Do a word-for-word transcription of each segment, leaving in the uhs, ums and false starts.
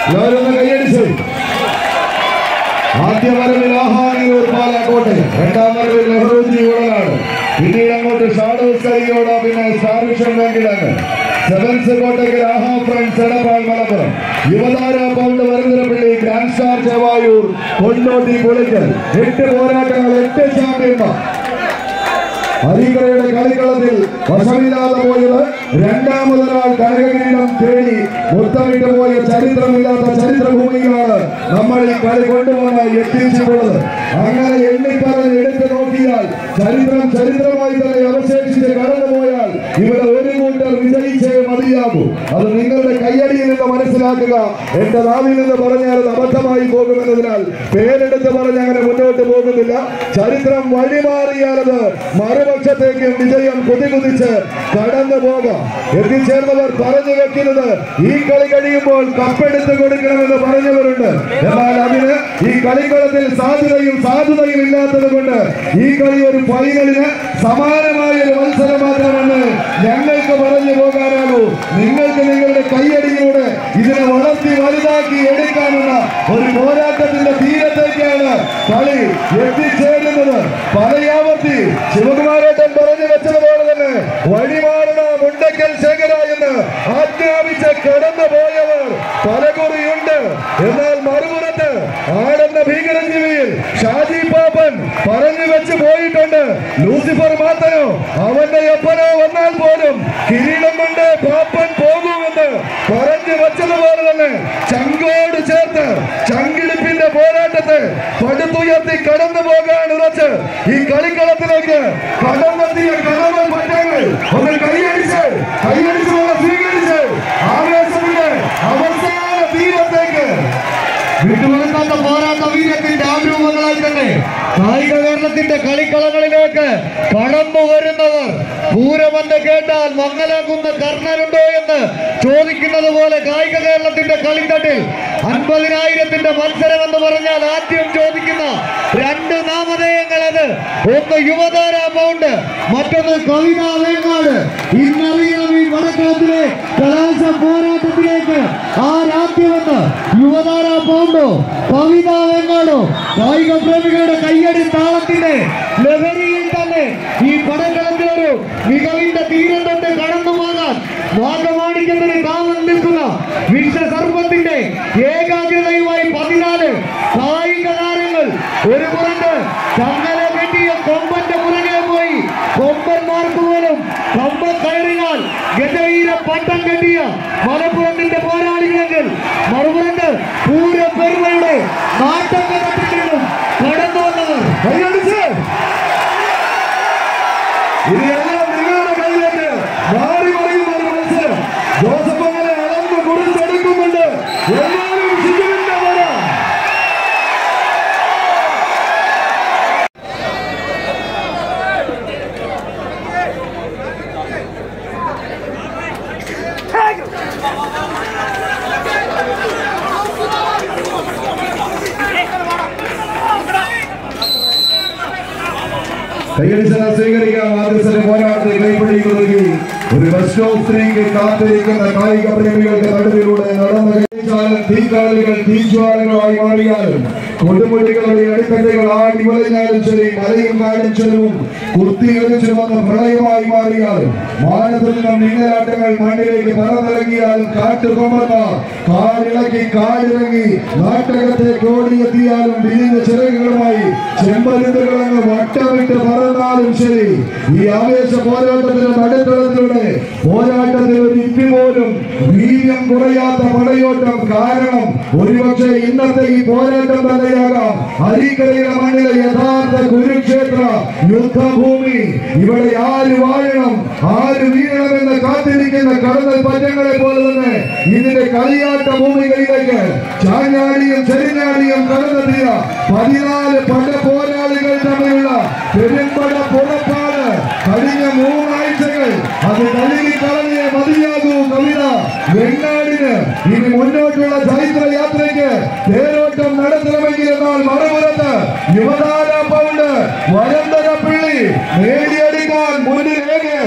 എല്ലാവരും കൈയടിച്ച്. ആദ്യ വരവിൽ ആഹാനിയൂർ പാലാക്കോട്ടെ, രണ്ടാം വരവിൽ നെഹ്റുജി ഉടനാട്, പിന്നീട് അങ്ങോട്ട് ഷാഡോസ് കരിയോട, പിന്നെ സ്റ്റാർവിഷൻ വേണ്ടിയിടാണ്. സെവൻസ് കോട്ടയ്ക്ക് ആഹാ friends Edappal Malappuram, Yuvathara pound Varantharappilly, grand star Chevayur, Kondotty Pulikkal. എട്ട് പോരാട്ടങ്ങൾ, എട്ട് ചാമ്പ്യന്മാർ. അരീക്കരയുടെ കളിക്കളത്തിൽ വശമില്ലാതെ പോയത് രണ്ടാമതൊരാൾ കനകകിരീടം തേടി മുത്തമിട്ട് പോയ ചരിത്രമില്ലാത്ത ചരിത്രഭൂമിയിലാണ് നമ്മൾ ഈ കളി കൊണ്ടുവന്ന് എത്തിച്ചിട്ടുള്ളത്. അങ്ങനെ എണ്ണിപ്പറഞ്ഞ് എടുത്തു നോക്കിയാൽ ചരിത്രം ചരിത്രമായി തന്നെ അവശേഷിച്ച് കടന്നുപോയാൽ ഇവിടെ ഒരു കൂട്ടർ വിജയിച്ചേ മതിയാകൂ. അത് നിങ്ങളുടെ കയ്യടിയിൽ നിന്ന് മനസ്സിലാക്കുക. എന്റെ നാവിൽ നിന്ന് പറഞ്ഞാൽ അത് അബദ്ധമായി പോകുമെന്നതിനാൽ പേരെടുത്ത് പറഞ്ഞ് അങ്ങനെ മുന്നോട്ട് പോകുന്നില്ല. ചരിത്രം വഴിമാറിയാലത് മറുപക്ഷത്തേക്ക് വിജയം കുതികുതിച്ച് കടന്നു പോകാം. എത്തിച്ചേർന്നവർ പറഞ്ഞു വെക്കുന്നത് ഈ കളി കഴിയുമ്പോൾ കപ്പെടുത്ത് കൊടുക്കണമെന്ന് പറഞ്ഞവരുണ്ട്. എന്നാൽ അതിന് ഈ കളിക്കളത്തിൽ സാധ്യതയും സാധുതയും ഇല്ലാത്തത് കൊണ്ട് ഈ കളി ഒരു ഫൈനലിന് സമാനമായ ഒരു മത്സരം മാത്രമെന്ന് ഞങ്ങൾക്ക് പറഞ്ഞു പോകാനാകൂ. നിങ്ങൾക്ക് നിങ്ങളുടെ കൈയടിയിലൂടെ ഇതിനെ വളർത്തി വലുതാക്കി എടുക്കാമെന്ന ഒരു പോരാട്ടത്തിന്റെ തീരത്തേക്കാണ് കളി എത്തിച്ചേരുന്നത്. പലയാവർത്തി ശിവകുമാരേട്ടൻ പറഞ്ഞു വെച്ചതുപോലെ തന്നെ വഴിമാറുന്ന മുണ്ടക്കൽ ശേഖര എന്ന് ആജ്ഞാപിച്ച് കടന്നു പോയവർ പലകുറിയുണ്ട്. എന്നാൽ മറുപുറത്ത് ആടെന്ന ഭീകരജീവിയിൽ ഷാജി പാപ്പൻ പറഞ്ഞു വെച്ച് പോയിട്ടുണ്ട്. ലൂസിഫർ മാത്രോ അവന്റെ ഒപ്പനോ വന്നാൽ പോലും കിരീടം കൊണ്ട് പാപ്പൻ പോകുമെന്ന് പറഞ്ഞു വെച്ചതുപോലെ തന്നെ ചങ്കോട് ചേർത്ത് ചങ്കിടിപ്പിന്റെ പോരാട്ടത്തെ പടുത്തുയർത്തി കടന്നു പോകാൻ ഉറച്ച് ഈ കളിക്കളത്തിലേക്ക് കടന്നെത്തിയ കടമ പറ്റങ്ങൾ ഒന്ന് കൈയടിച്ച് കൈയടിച്ച് സ്വീകരിച്ച് ആവേശത്തിന്റെ അവസാന തീരത്തേക്ക് വിട്ടുകൊടുക്കാത്ത പോരാട്ട വീരത്തിന്റെ ആഗ്രഹങ്ങളായി തന്നെ കായിക കേരളത്തിന്റെ കളിക്കളങ്ങളിലേക്ക് കടന്നു വരുന്നവർ പൂരമെന്ന് കേട്ടാൽ മംഗലാകുന്ന കർണനുണ്ടോ എന്ന് ചോദിക്കുന്നത് പോലെ കായിക കേരളത്തിന്റെ കളിത്തട്ടിൽ അൻപതിനായിരത്തിന്റെ മത്സരം എന്ന് പറഞ്ഞാൽ ആദ്യം ചോദിക്കുന്ന രണ്ട് നാമധേയങ്ങൾ, അത് ഒന്ന് യുവതാര പൗണ്ട്, മറ്റൊന്ന് കവിത വേങ്ങാട്. ഇന്നറിയാം ഈ വടക്കളത്തിലെ കലാശ പോരാട്ടത്തിലേക്ക് ആരാധ്യമെന്ന് യുവതാര പൗണ്ടോ കവിത വേങ്ങാടോ? കായിക പ്രേമികളുടെ കയ്യടി താളത്തിന്റെ ലഹരിയിൽ തന്നെ ഈ പടക്കളത്തിലൊരു മികവിന്റെ തീരം തൊട്ട് കടന്നു പോകാൻ വാഗമാണിക്യത്തിന് കാവൽ നിൽക്കുന്ന വിശ്വസർപ്പത്തിന്റെ ഏകാഗ്രതയുമായി പതിനാല് കായിക താരങ്ങൾ ഒരു പുറത്ത് ചങ്ങല കെട്ടിയ കൊമ്പന്റെ പുറകെ പോയി കൊമ്പന്മാർക്ക് പോലും കൊമ്പ കയറിയാൽ ഗജവീര പട്ടം കെട്ടിയ മലപ്പുറത്തിന്റെ പോരാളികളെങ്കിൽ മറുപുറത്ത് പൂരപ്പെരുമയുടെ നാട്ടകത്തിൽ നിന്നും കടന്നു വന്നവർ ഇതെല്ലാം നിങ്ങളുടെ കയ്യിലേക്ക് മാറി മറിയുന്ന ഒരു മത്സരം. ജോസഫ് അങ്ങനെ അളന്ന് കുറിച്ചെടുക്കുന്നുണ്ട്. എല്ലാവരും ശിശുവിന്റെ വര കൈയടിച്ചാൽ സ്വീകരിക്കാം. ആദ്യത്തെ പോരാട്ടത്തിൽ കൈപ്പിടിക്ക് നൽകി ഒരു ബസ് ഓഫിലേക്ക് കാത്തിരിക്കുന്ന കായിക പ്രേമികളുടെ നടുവിലൂടെ നടന്നു കഴിച്ചാലും തീക്കാലുകൾ തീജ്വാലകളായി മാറിയാലും കൊടുമുടികളുടെ അടിത്തട്ടുകൾ ആടി വളഞ്ഞാലും ശരി, മലയും കാടും ചെലവും കുർത്തിയൊലിച്ചു വന്ന പ്രളയമായി മാറിയാലും മാനത്തിൽ നിന്നും മിന്നലാട്ടങ്ങൾ മണ്ണിലേക്ക് പറന്നിറങ്ങിയാലും കാട്ടുകൊമ്പന്മാർ കാടിളക്കി കാടിറങ്ങി നാട്ടകത്തേക്ക് ഓടിയെത്തിയാലും വിരിഞ്ഞ ചിറകുകളുമായി ചെമ്പരുന്നുകളങ്ങ് വട്ടമിട്ട് പറന്നാലും ശരി, ഈ ആവേശ പോരാട്ടത്തിന്റെ നടുത്തളത്തിലൂടെ പോരാട്ടത്തിൽ ഒരു ഇപ്പി പോലും വീര്യം കുറയാത്ത പടയോട്ടം. കാരണം ഒരുപക്ഷെ ഇന്നത്തെ ഈ പോരാട്ടം തന്നെയാകാം അരീക്കരയിലെ മണ്ണിലെ യഥാർത്ഥ കുരുക്ഷേത്ര യുദ്ധഭൂമി. ഇവിടെ ആര് വാഴണം ആര് വീഴണമെന്ന് കാത്തിരിക്കുന്ന കടന്നൽ പറ്റങ്ങളെ പോലെ തന്നെ ഇതിന്റെ കളിയാട്ട ഭൂമികയിലേക്ക് ചാഞ്ഞാടിയും ചെരിഞ്ഞാടിയും കടന്നെത്തിയ പതിനാല് പട പോരാളികൾ തമ്മിലുള്ള പെരുമ്പട പുറപ്പാട് കഴിഞ്ഞ മൂന്നാഴ്ചകൾ അത് കഴുകി കളഞ്ഞേ മതിയാകൂ. കവിത വെങ്ങാടിന് ഇനി മുന്നോട്ടുള്ള ചൈത്ര യാത്രയ്ക്ക് തേരോട്ടം നടത്തണമെങ്കിൽ എന്നാൽ മറുപുറത്ത് യുവതാര പൗണ്ട് വരന്തരപ്പള്ളി നേടിയെടുക്കാൻ മുന്നിലേക്ക്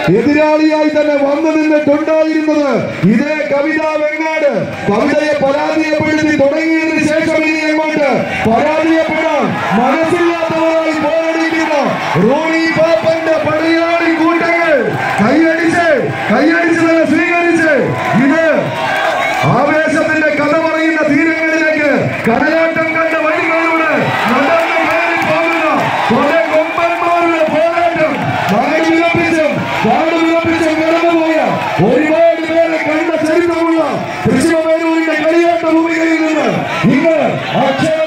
എതിരാളിയായി തന്നെ വന്നു നിന്നിട്ടുണ്ടായിരുന്നത് ഇതേ കവിത വെങ്ങാട്. കവിതയെ പരാജയപ്പെടുത്തി തുടങ്ങിയതിനു ശേഷം ഇനി അങ്ങോട്ട് പരാജയപ്പെടാൻ മനസ്സില്ലാത്തവരായി പോരടിക്കുന്ന റോണി പാപ്പന്റെ പടയാളി കൂട്ടങ്ങൾ കൈയടിച്ച് കൈയടിച്ച് തന്നെ സ്വീകരിച്ച് ഇത് ആവേശത്തിന്റെ കഥ പറയുന്ന തീരങ്ങളിലേക്ക് കടലാട്ടം കണ്ട വഴികളിലൂടെ നടന്നു കയറി പോകുന്ന കുറെ കൊമ്പന്മാരുടെ പോരാട്ടം നാട് വിളപ്പിച്ചും കാട് വിളപ്പിച്ചും കടന്നുപോയ ഒരുപാട് പേരെ കണ്ട ചരിത്രമുള്ള തൃശ്ശൂരിന്റെ കളിയാട്ട ഭൂമികയിൽ നിന്ന് ഇന്ന് അക്ഷയ